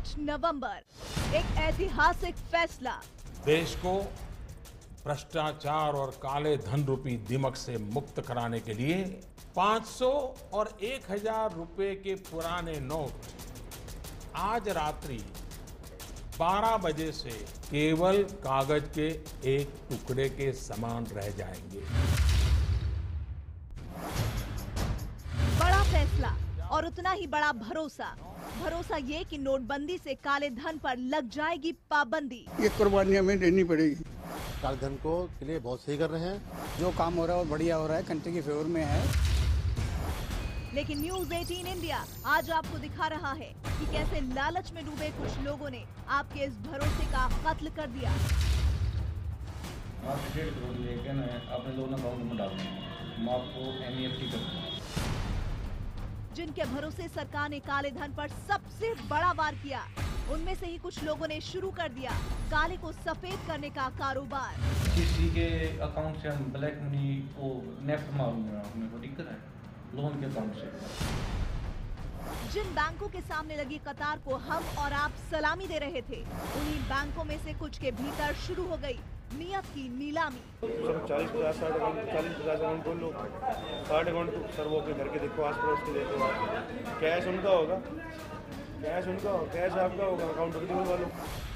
5 नवंबर, एक ऐतिहासिक फैसला। देश को भ्रष्टाचार और काले धन रूपी दिमक से मुक्त कराने के लिए 500 और 1000 रुपए के पुराने नोट आज रात्रि 12 बजे से केवल कागज के एक टुकड़े के समान रह जाएंगे। बड़ा फैसला और उतना ही बड़ा भरोसा। भरोसा ये कि नोटबंदी से काले धन पर लग जाएगी पाबंदी। ये कुर्बानी हमें देनी पड़ेगी। काले धन को के लिए बहुत सही कर रहे हैं। जो काम हो रहा है वो बढ़िया हो रहा है, कंट्री के फेवर में है। लेकिन न्यूज 18 इंडिया आज आपको दिखा रहा है कि कैसे लालच में डूबे कुछ लोगों ने आपके इस भरोसे का कत्ल कर दिया। आप 1.5 करोड़ लेके ना अपने लोन अकाउंट में डालना है, हम आपको NEFT कर देंगे। जिनके भरोसे सरकार ने काले धन पर सबसे बड़ा वार किया, उनमें से ही कुछ लोगों ने शुरू कर दिया काले को सफेद करने का कारोबार। किसी के अकाउंट से हम ब्लैक मनी को नेफ्ट मारूंगा, हमें कोई दिक्कत है लोन के अकाउंट से। जिन बैंकों के सामने लगी कतार को हम और आप सलामी दे रहे थे, उन्हीं बैंकों में से कुछ के भीतर शुरू हो गई नियत की नीलामी। सर 40,000 60 अकाउंट 40,000 अकाउंट खोल लो, 60 अकाउंट सर वो के घर के देखो, आस पड़ोस के देखो, कैश उनका होगा, कैश उनका होगा, कैश आपका होगा, अकाउंट उनके खुलवा लो।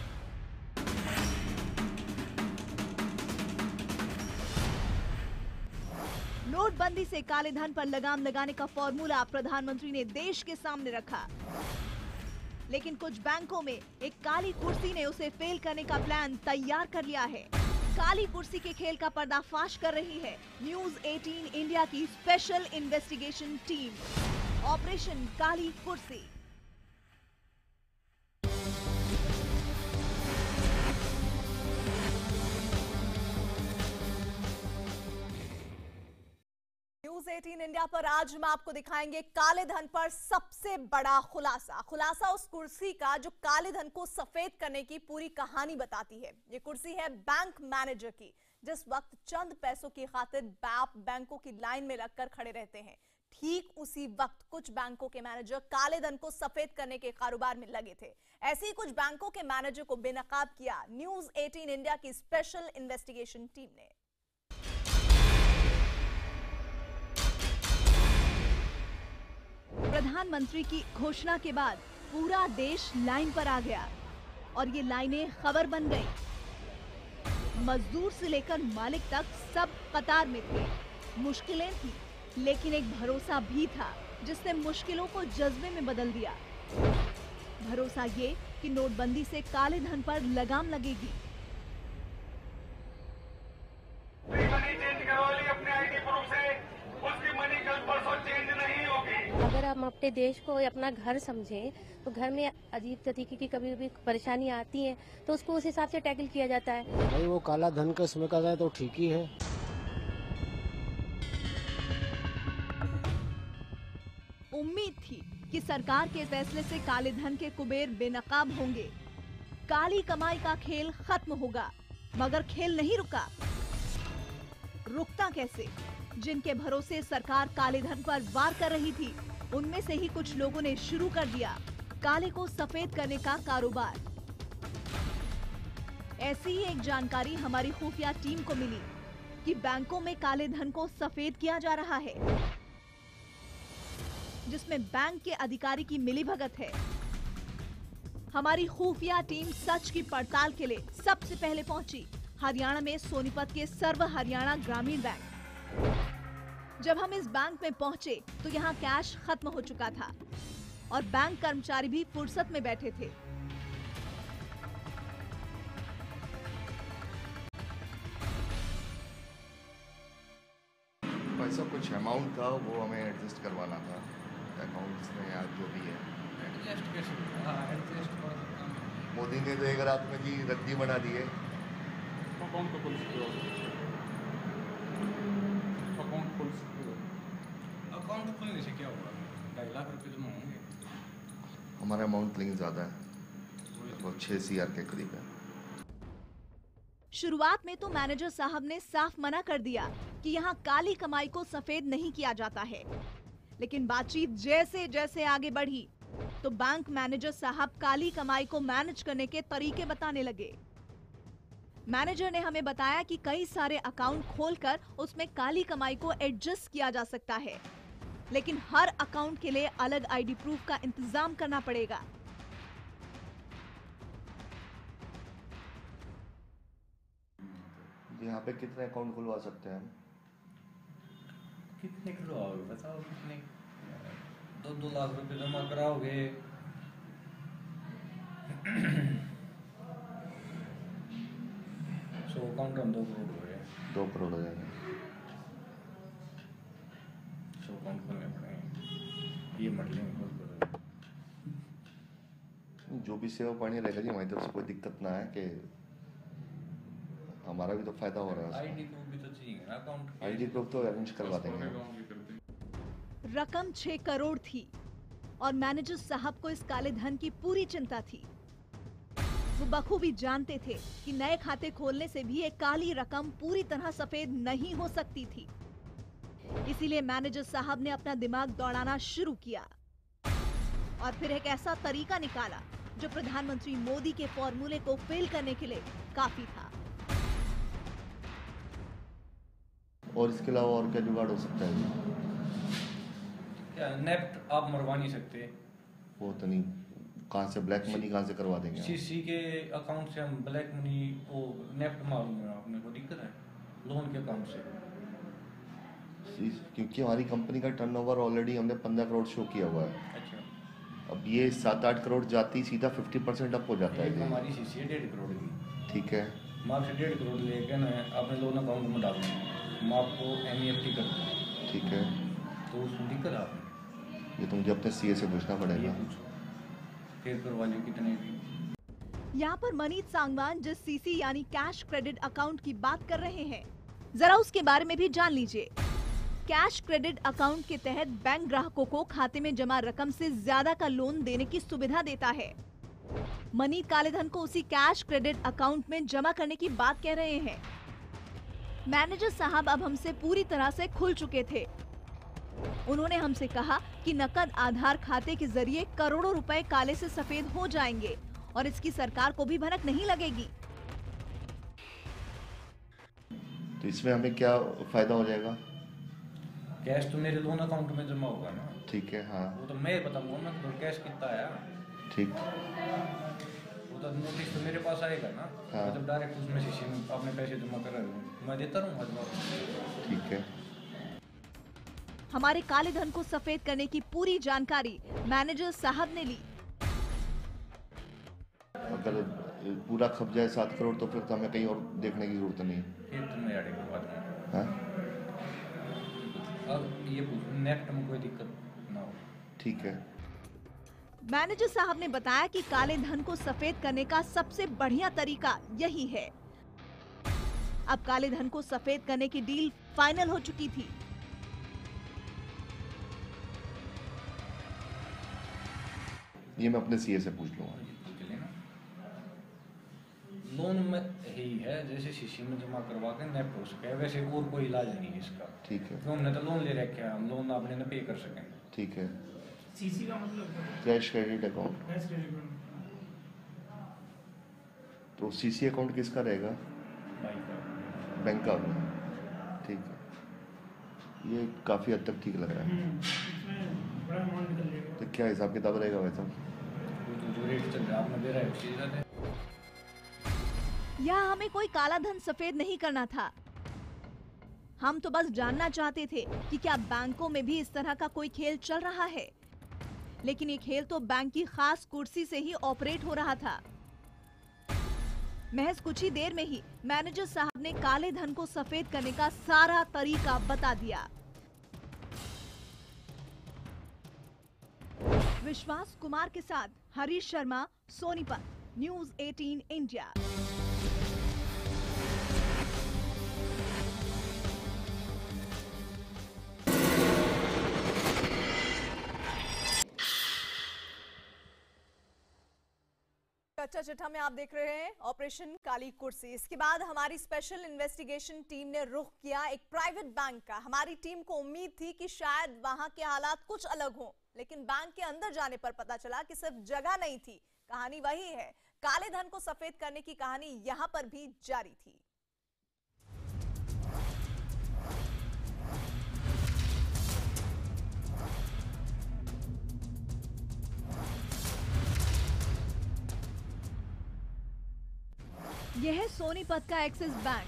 नोटबंदी से काले धन पर लगाम लगाने का फॉर्मूला प्रधानमंत्री ने देश के सामने रखा, लेकिन कुछ बैंकों में एक काली कुर्सी ने उसे फेल करने का प्लान तैयार कर लिया है। काली कुर्सी के खेल का पर्दाफाश कर रही है न्यूज 18 इंडिया की स्पेशल इन्वेस्टिगेशन टीम, ऑपरेशन काली कुर्सी। न्यूज 18 इंडिया पर आज हम आपको दिखाएंगे काले धन पर सबसे बड़ा खुलासा। खुलासा उस कुर्सी का जो काले धन को सफेद करने की पूरी कहानी बताती है। ये कुर्सी है बैंक मैनेजर की। जिस वक्त चंद पैसों की खातिर आप बैंकों की लाइन में लगकर खड़े रहते हैं, ठीक उसी वक्त कुछ बैंकों के मैनेजर काले धन को सफेद करने के कारोबार में लगे थे। ऐसे ही कुछ बैंकों के मैनेजर को बेनकाब किया न्यूज 18 इंडिया की स्पेशल इन्वेस्टिगेशन टीम ने। प्रधानमंत्री की घोषणा के बाद पूरा देश लाइन पर आ गया और ये लाइनें खबर बन गई। मजदूर से लेकर मालिक तक सब कतार में थे। मुश्किलें थी, लेकिन एक भरोसा भी था जिसने मुश्किलों को जज्बे में बदल दिया। भरोसा ये कि नोटबंदी से काले धन पर लगाम लगेगी। अगर हम अपने देश को अपना घर समझें तो घर में अजीब तरीके की कभी कभी परेशानी आती है तो उसको उस हिसाब से टैकल किया जाता है। भाई वो काला धन का इसमें का जाए तो ठीक ही है। उम्मीद थी कि सरकार के फैसले से काले धन के कुबेर बेनकाब होंगे, काली कमाई का खेल खत्म होगा, मगर खेल नहीं रुका। रुकता कैसे? जिनके भरोसे सरकार काले धन पर वार कर रही थी, उनमें से ही कुछ लोगों ने शुरू कर दिया काले को सफेद करने का कारोबार। ऐसी ही एक जानकारी हमारी खुफिया टीम को मिली कि बैंकों में काले धन को सफेद किया जा रहा है, जिसमें बैंक के अधिकारी की मिलीभगत है। हमारी खुफिया टीम सच की पड़ताल के लिए सबसे पहले पहुंची हरियाणा में सोनीपत के सर्व हरियाणा ग्रामीण बैंक। जब हम इस बैंक में पहुंचे तो यहाँ कैश खत्म हो चुका था और बैंक कर्मचारी भी फुर्सत में बैठे थे। पैसा कुछ अमाउंट था वो हमें एडजस्ट करवाना था अकाउंट्स में, आज जो भी है मोदी ने तो एक रात में जी रद्दी बना दी है। अकाउंट खुलने से क्या होगा? 2.5 लाख रुपए जमा होंगे। हमारा अमाउंट लिंक ज़्यादा है, लगभग 6 CR के करीब है। शुरुआत में तो मैनेजर साहब ने साफ मना कर दिया कि यहाँ काली कमाई को सफेद नहीं किया जाता है, लेकिन बातचीत जैसे जैसे आगे बढ़ी, तो बैंक मैनेजर साहब काली कमाई को मैनेज करने के तरीके बताने लगे। मैनेजर ने हमें बताया कि कई सारे अकाउंट खोलकर उसमें काली कमाई को एडजस्ट किया जा सकता है, लेकिन हर अकाउंट के लिए अलग आईडी प्रूफ का इंतजाम करना पड़ेगा। यहाँ पे कितने अकाउंट खुलवा सकते हैं हम? कितने खुलवाओगे बताओ, कितने 2-2 लाख रुपए जमा कराओगे? 100 अकाउंट हम 2 करोड़ हो गए। 2 करोड़ हो जाएंगे। 100 अकाउंट खोलने पड़ेंगे, ये मत लेंगे। जो भी सेवा पानी रहेगा जी, हमारी तरफ से कोई दिक्कत ना है कि हमारा भी तो फायदा हो रहा है। आईडी प्रूफ भी तो चाहिए ना अकाउंट। आईडी प्रूफ तो अरेंज करवा देंगे। रकम 6 करोड़ थी और मैनेजर साहब को इस काले धन की पूरी चिंता थी। वो बखूबी जानते थे कि नए खाते खोलने से भी एक काली रकम पूरी तरह सफेद नहीं हो सकती थी। इसीलिए मैनेजर साहब ने अपना दिमाग दौड़ाना शुरू किया और फिर एक ऐसा तरीका निकाला जो प्रधानमंत्री मोदी के फॉर्मूले को फेल करने के लिए काफी था। और इसके अलावा और क्या जुगाड़ हो सकता है? क्या नेफ्ट आप मरवा नहीं सकते? वो तो नहीं, कहाँ से ब्लैक मनी कहाँ से करवा देंगे? सीसी के अकाउंट से हम ब्लैक मनी को नेफ्ट मारूंगा, आपने को दिक्कत है? लोन के अकाउंट से, क्योंकि हमारी कंपनी का टर्नओवर ऑलरेडी हमने 15 करोड़ शो किया हुआ है। अच्छा, अब ये 7-8 करोड़ जाती सीधा 50% अप हो जाता है। हमारी सीसी है 1.5 करोड़ की। ठीक है, मैं आपसे 1.5 करोड़ लेके ना अपने लोन अकाउंट में डाल दूँगा, मैं आपको NEFT कर दूँगा। ठीक है, तो उसमें दिक्कत है आपने? ये तो मुझे अपने CA से पूछना पड़ेगा। फिर करवा लियो कितने भी। यहाँ पर मनीष सांगवान जिस CC यानी कैश क्रेडिट अकाउंट की बात कर रहे हैं, जरा उसके बारे में भी जान लीजिए। कैश क्रेडिट अकाउंट के तहत बैंक ग्राहकों को खाते में जमा रकम से ज्यादा का लोन देने की सुविधा देता है। मनी काले धन को उसी कैश क्रेडिट अकाउंट में जमा करने की बात कह रहे हैं। मैनेजर साहब अब हमसे पूरी तरह से खुल चुके थे। उन्होंने हमसे कहा कि नकद आधार खाते के जरिए करोड़ों रुपए काले से सफेद हो जाएंगे और इसकी सरकार को भी भनक नहीं लगेगी। तो इसमें हमें क्या फायदा हो जाएगा? कैश तो मेरे लोन अकाउंट में जमा होगा ना। ठीक है, हाँ वो तो मैं बताऊंगा ना तो कैश कितना आया। ठीक, वो तो नोटिस तो मेरे पास आएगा ना। हाँ। मतलब डायरेक्ट उसमें सीसी में अपने पैसे जमा कर रहा हूँ, मैं देता रहूँगा जवाब। ठीक है। हमारे काले धन को सफेद करने की पूरी जानकारी मैनेजर साहब ने ली। अगर पूरा खप जाए 7 करोड़ तो फिर तो हमें कहीं और देखने की जरूरत नहीं। फिर तो मैं अड़ेगा बाद में। हाँ अब ये नेफ्ट में कोई दिक्कत ना हो। ठीक है। मैनेजर साहब ने बताया कि काले धन को सफेद करने का सबसे बढ़िया तरीका यही है। अब काले धन को सफेद करने की डील फाइनल हो चुकी थी। ये मैं अपने CA से पूछ लूंगा। लोन में ही है, जैसे सीसी में जमा करवा के नेफ्ट हो सके, वैसे और कोई इलाज नहीं है इसका। ठीक है। तो हमने तो लोन ले रखे हैं, हम लोन आपने ना पे कर सकें। ठीक है। सीसी का मतलब cash credit account. Cash credit. तो CC अकाउंट किसका रहेगा? बैंक का। ठीक है, ये काफ़ी हद तक ठीक लग रहा है। इसमें बड़ा अमाउंट निकल जाएगा। तो क्या हिसाब किताब रहेगा वैसा? जो रेट चल रहा है आपने दे रहा है उसी हिसाब से। यहाँ हमें कोई काला धन सफेद नहीं करना था। हम तो बस जानना चाहते थे कि क्या बैंकों में भी इस तरह का कोई खेल चल रहा है। लेकिन ये खेल तो बैंक की खास कुर्सी से ही ऑपरेट हो रहा था। महज कुछ ही देर में ही मैनेजर साहब ने काले धन को सफेद करने का सारा तरीका बता दिया। विश्वास कुमार के साथ हरीश शर्मा, सोनीपत, न्यूज़ 18 इंडिया। कच्चा चिट्ठा में आप देख रहे हैं ऑपरेशन काली कुर्सी। इसके बाद हमारी स्पेशल इन्वेस्टिगेशन टीम ने रुख किया एक प्राइवेट बैंक का। हमारी टीम को उम्मीद थी कि शायद वहां के हालात कुछ अलग हों, लेकिन बैंक के अंदर जाने पर पता चला कि सिर्फ जगह नहीं थी, कहानी वही है। काले धन को सफेद करने की कहानी यहां पर भी जारी थी। यह है सोनीपत का एक्सिस बैंक।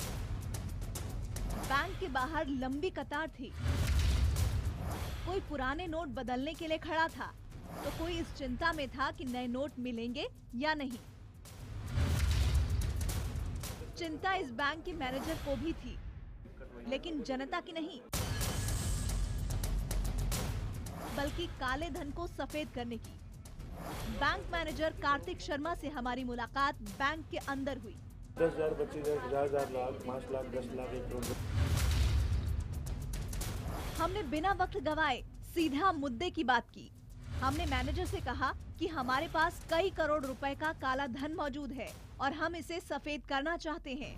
बैंक के बाहर लंबी कतार थी। कोई पुराने नोट बदलने के लिए खड़ा था, तो कोई इस चिंता में था कि नए नोट मिलेंगे या नहीं। चिंता इस बैंक के मैनेजर को भी थी, लेकिन जनता की नहीं, बल्कि काले धन को सफेद करने की। बैंक मैनेजर कार्तिक शर्मा से हमारी मुलाकात बैंक के अंदर हुई। 10,000, 25,000, 50,000, लाख, 5 लाख, 10 लाख, 1 करोड़। हमने बिना वक्त गवाए सीधा मुद्दे की बात की। हमने मैनेजर से कहा कि हमारे पास कई करोड़ रुपए का काला धन मौजूद है और हम इसे सफेद करना चाहते हैं।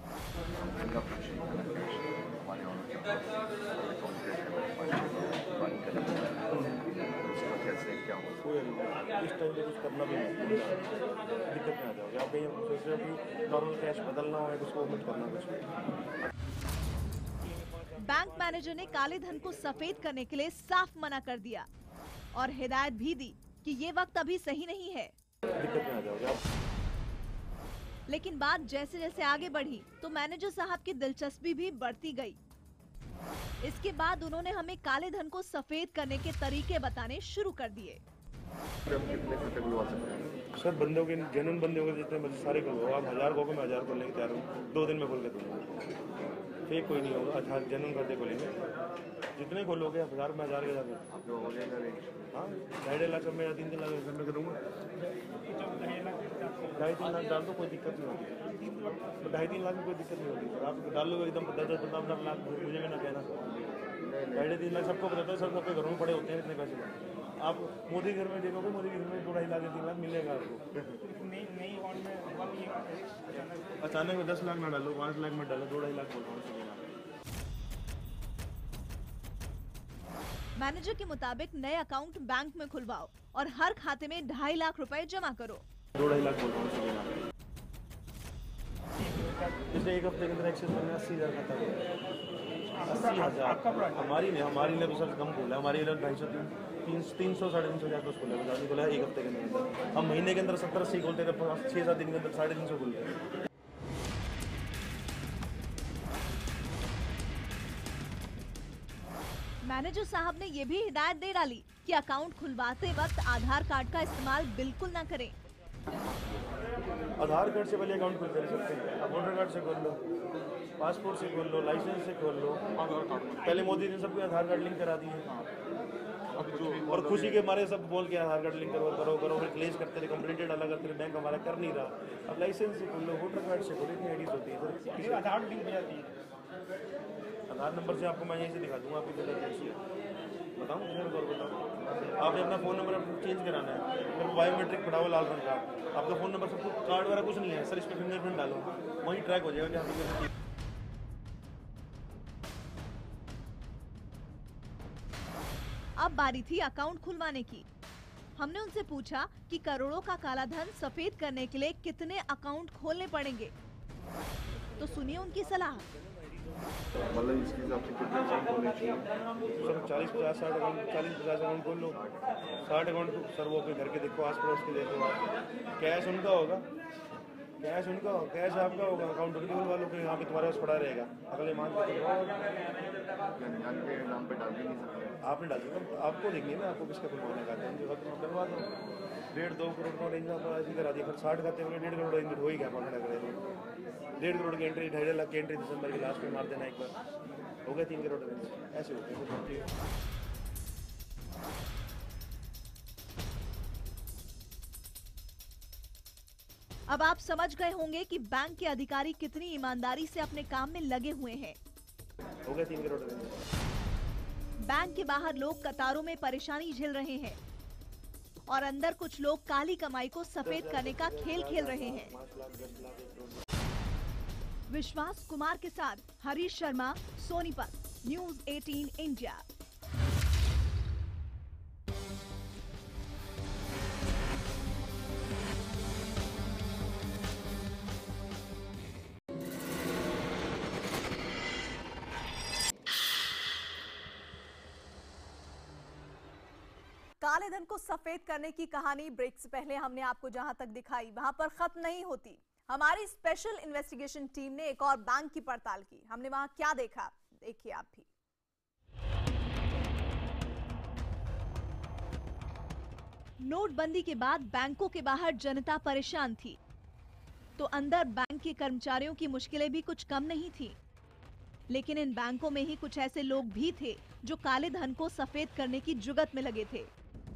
इस टाइम पे कुछ करना भी नहीं, दिक्कत में आ जाओगे आप। कहीं सोच रहे हो कि नॉर्मल कैश बदलना हो उसको मत करना कुछ। बैंक मैनेजर ने काले धन को सफेद करने के लिए साफ मना कर दिया और हिदायत भी दी कि ये वक्त अभी सही नहीं है। दिक्कत में आ जाओगे आप। लेकिन बात जैसे जैसे आगे बढ़ी तो मैनेजर साहब की दिलचस्पी भी बढ़ती गई। इसके बाद उन्होंने हमें काले धन को सफेद करने के तरीके बताने शुरू कर दिए। सर बंदों के जेन्युइन बंदे होंगे जितने मर्जी सारे खोलो, आप 1000 को मैं 1000 खोलने के तैयार हूँ। 2 दिन में खोल के दूंगा, फेक कोई नहीं होगा। अच्छा जेन्युइन करते खोलेंगे, जितने खोलोगे 1000 में 1000 के साथ। हाँ 2.5 लाख में 3 लाख में करूँगा। 2.5-3 लाख डाल दो, कोई दिक्कत नहीं होगी। 2.5-3 लाख में कोई दिक्कत नहीं होगी। आप डाल लो एकदम 10-15 लाख, मुझे भी ना कहना। 2.5-3 लाख सबको पता है, सब सबके घरों में पड़े होते हैं इतने पैसे। आप मोदी घर में देखोगे, मोदी के घर में 2-2.5 लाख 3 लाख मिलेगा आपको। अचानक में 10 लाख ना डालो, 5 लाख में डालो, 2-2.5 लाख बोल रहा हूँ। मैनेजर के मुताबिक नए अकाउंट बैंक में खुलवाओ और हर खाते में 2.5 लाख रुपए जमा करो। 2-2.5 लाख बोल रहा हूँ। पिछले 1 हफ्ते के अंदर एक्सेस में 80,000 खाता है। 80,000 हमारी ने तो सर कम खोला। हमारी 250, 300, 350 हज़ार खोला। बता खोला 1 हफ्ते के अंदर। हम महीने के अंदर 70-80 खोलते थे, 6-7 दिन के अंदर 350 खोल गए। मैनेजर साहब ने ये भी हिदायत दे डाली कि अकाउंट खुलवाते वक्त आधार कार्ड का इस्तेमाल बिल्कुल ना करें। आधार कार्ड से पहले अकाउंट खुलते रह सकते हैं। वोटर कार्ड से खोल लो, पासपोर्ट से खोल लो, लाइसेंस से खोल लो। पहले मोदी ने सबको आधार कार्ड लिंक करा दिए और खुशी के मारे सब बोल के आधार कार्ड लिंक करो रिप्लेस करते रहे, कंप्लीटेड अलग करते रहे। बैंक हमारा कर नहीं रहा। अब लाइसेंस से खोल लो, वोटर कार्ड से खोलो, इतनी आईडीज होती है। आधार लिंक हो जाती है। आधार नंबर से आपको मैं यहीं से दिखा दूंगा आपकी जगह कैसी है। बताऊँ सर और बताओ, आपने अपना फ़ोन नंबर चेंज कराना है, फिर बायोमेट्रिक पड़ा हुआ लाल रंग का। आपका फ़ोन नंबर सब कुछ कार्ड वगैरह कुछ नहीं है सर, इस पर फिंगरप्रिंट डालो, वहीं ट्रैक हो जाएगा कि आप। अब बारी थी अकाउंट खुलवाने की। हमने उनसे पूछा कि करोड़ों का काला धन सफेद करने के लिए कितने अकाउंट खोलने पड़ेंगे, तो सुनिए उनकी सलाह। मतलब इसके हिसाब से कितने अकाउंट होने चाहिए? सर 40-50 60 अकाउंट 40-50 अकाउंट खोल लो। 60 अकाउंट सर वो अपने घर के देखो, आस पड़ोस के देखो। कैश उनका होगा, कैश उनका होगा, कैश आपका होगा। अकाउंट उनके खुलवा लो, यहाँ पे तुम्हारे पास पड़ा रहेगा। अगले माह के नाम पे डाल भी नहीं सकते। आपने डाल दिया, आपको देखिए ना आपको किसका खुलवाने का है। वक्त में करवा दो। 1.5-2 करोड़ का रेंज ऐसी करा दिया। फिर 60 खाते में 1.5 करोड़ रेंज हो ही गया। कॉन्ट्रैक्ट करे 1.5 करोड़ की एंट्री, 2.5 लाख की एंट्री दिसंबर के लास्ट में मार देना एक बार, हो गया 3 करोड़ रेंज। ऐसे होते हैं। अब आप समझ गए होंगे कि बैंक के अधिकारी कितनी ईमानदारी से अपने काम में लगे हुए हैं। हो गया 3 करोड़ रेंज। बैंक के बाहर लोग कतारों में परेशानी झेल रहे हैं। और अंदर कुछ लोग काली कमाई को सफेद करने का खेल खेल रहे हैं। विश्वास कुमार के साथ हरीश शर्मा, सोनीपत, न्यूज़ 18 इंडिया। काले धन को सफेद करने की कहानी ब्रेक से पहले हमने आपको जहां तक दिखाई वहां पर खत्म नहीं होती। हमारी स्पेशल इन्वेस्टिगेशन टीम ने एक और बैंक की पड़ताल की। हमने वहां क्या देखा, देखिए आप भी। नोटबंदी के बाद बैंकों के बाहर जनता परेशान थी, तो अंदर बैंक के कर्मचारियों की मुश्किलें भी कुछ कम नहीं थी। लेकिन इन बैंकों में ही कुछ ऐसे लोग भी थे जो काले धन को सफेद करने की जुगत में लगे थे।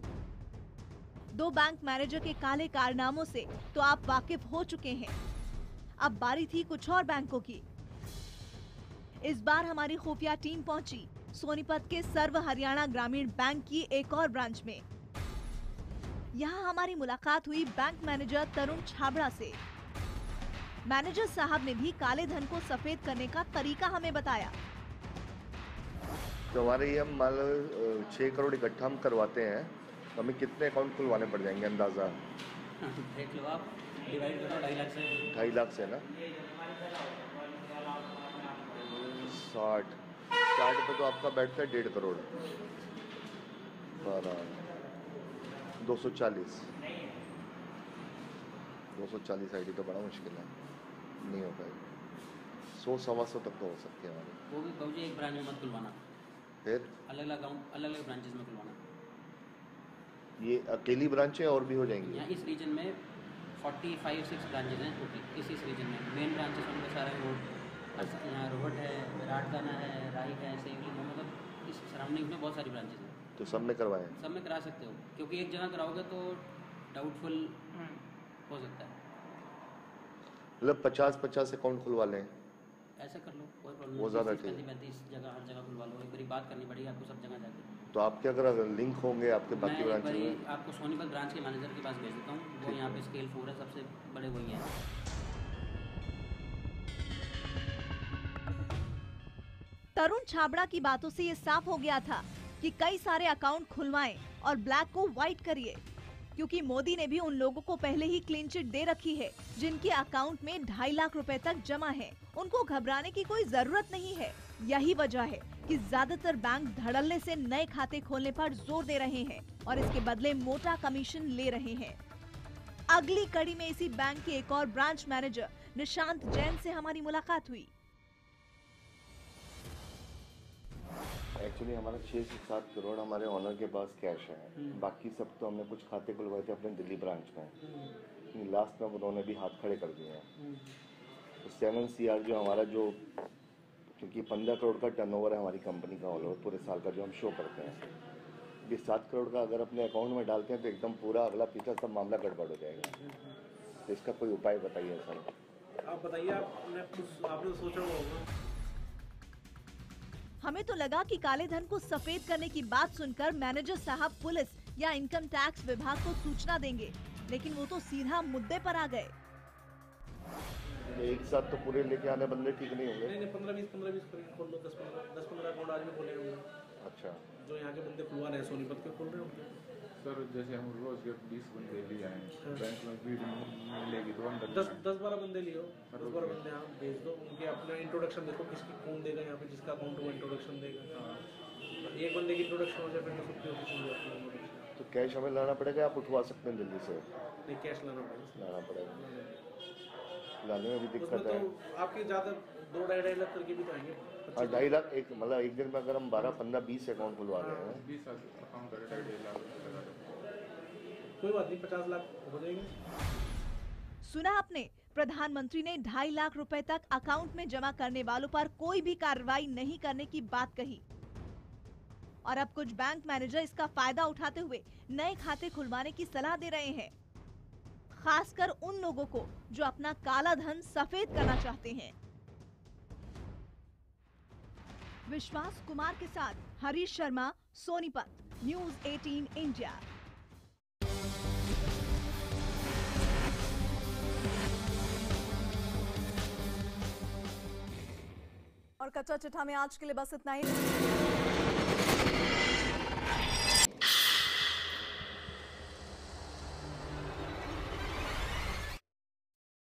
2 बैंक मैनेजर के काले कारनामों से तो आप वाकिफ हो चुके हैं। अब बारी थी कुछ और बैंकों की। इस बार हमारी खुफिया टीम पहुंची सोनीपत के सर्व हरियाणा ग्रामीण बैंक की एक और ब्रांच में। यहां हमारी मुलाकात हुई बैंक मैनेजर तरुण छाबड़ा से। मैनेजर साहब ने भी काले धन को सफेद करने का तरीका हमें बताया। तो हमारे ये हम मान लो 6 करोड़ इकट्ठा हम करवाते हैं, तो हमें कितने अकाउंट खुलवाने पड़ जाएंगे अंदाजा? देख लो आप, डिवाइड करो 2.5 लाख से। 2.5 लाख से ना 60 पे तो आपका बैठता है 1.5 करोड़, 240 आईडी तो बड़ा मुश्किल है, नहीं हो पाएगा। 100-125 तक तो हो सकती है हमारी। वो भी कहूँ एक ब्रांच में मत खुलवाना, फिर अलग अकाउंट अलग ब्रांचेस में खुलवाना। ये अकेली ब्रांचें और भी हो जाएंगी? यहाँ इस रीजन में 45-6 ब्रांचेस हैं टोटल। इस रीजन में मेन ब्रांचेस उनके सारे रोड, यहाँ रोहट है, राठगाना है, राई है, सेवली, मतलब इस सराउंडिंग में बहुत सारी ब्रांचेस हैं। तो सब में करवाएं? सब में करा सकते हो, क्योंकि एक जगह कराओगे तो डाउटफुल हो सकता है। मतलब 50-50 अकाउंट खुलवा लें, ऐसा कर लो, कोई प्रॉब्लम वो ज़्यादा ठीक। 35 जगह हर जगह खुलवा लो, एक बारी बात करनी पड़ेगी आपको सब जगह जाके। तो आपके अगर लिंक होंगे आपके बाकी ब्रांच में? मैं आपको सोनीपत ब्रांच के मैनेजर के पास भेज देता हूँ, वो यहाँ पे स्केल 4 है, सबसे बड़े वही हैं। तरुण छाबड़ा की बातों से ये साफ हो गया था कि कई सारे अकाउंट खुलवाएं और ब्लैक को व्हाइट करिए, क्योंकि मोदी ने भी उन लोगों को पहले ही क्लीन चिट दे रखी है जिनके अकाउंट में 2.5 लाख रुपए तक जमा है। उनको घबराने की कोई जरूरत नहीं है। यही वजह है कि ज्यादातर बैंक धड़ल्ले से नए खाते खोलने पर जोर दे रहे हैं और इसके बदले मोटा कमीशन ले रहे हैं। अगली कड़ी में इसी बैंक के एक और ब्रांच मैनेजर निशांत जैन से हमारी मुलाकात हुई। एक्चुअली हमारा 6 से 7 करोड़ हमारे ऑनर के पास कैश है। बाकी सब तो हमने कुछ खाते खुलवाए थे अपने दिल्ली ब्रांच में, लास्ट में उन्होंने भी हाथ खड़े कर दिए हैं। तो 7 CR जो हमारा जो, क्योंकि 15 करोड़ का टर्नओवर है हमारी कंपनी का ऑल ओवर पूरे साल का जो हम शो करते हैं, ये 7 करोड़ का अगर अपने अकाउंट में डालते हैं तो एकदम पूरा अगला पीछा सब मामला गड़बड़ हो जाएगा। तो इसका कोई उपाय बताइए सर। आप बताइए, आपने सोचा होगा। हमें तो लगा कि काले धन को सफेद करने की बात सुनकर मैनेजर साहब पुलिस या इनकम टैक्स विभाग को सूचना देंगे, लेकिन वो तो सीधा मुद्दे पर आ गए। एक साथ तो पूरे लेके आने बंदे ठीक नहीं होंगे। नहीं 15-20 खोल लो, 10-15 अकाउंट आज में खोले होंगे। अच्छा, जो यहाँ के बंदे खुलवा रहे हैं सोनीपत के खोल रहे होंगे। सर जैसे हम रोज 20 बंदे ले आए, बैंक में भीड़ मिलेगी तो अंदर 10-12 बंदे लियो, 10-12 बंदे आप भेज दो, उनके अपना इंट्रोडक्शन देखो, किसकी कौन देगा यहाँ पे, जिसका अकाउंट वो इंट्रोडक्शन देगा। एक बंदे की इंट्रोडक्शन हो जाए फिर तो सबकी ऑफिस हो जाती है। तो कैश हमें लाना पड़ेगा, आप उठवा सकते हैं दिल्ली से? नहीं, कैश लाना पड़ेगा। लाने में भी दिक्कत है। तो आपके ज़्यादा 2-2.5 लाख करके भी तो आएंगे। 2.5 लाख एक, मतलब एक दिन में अगर हम 12-15-20 अकाउंट खुलवा रहे हैं, 20 अकाउंट का 2.5 लाख लगा दो। कोई बात नहीं, 50 लाख हो जाएंगे। सुना आपने, प्रधानमंत्री ने 2.5 लाख रुपए तक अकाउंट में जमा करने वालों पर कोई भी कार्रवाई नहीं करने की बात कही। और अब कुछ बैंक मैनेजर इसका फायदा उठाते हुए नए खाते खुलवाने की सलाह दे रहे हैं, खासकर उन लोगों को जो अपना काला धन सफेद करना चाहते हैं। विश्वास कुमार के साथ हरीश शर्मा, सोनीपत, न्यूज़ 18 इंडिया। और कच्चा चिट्ठा में आज के लिए बस इतना ही।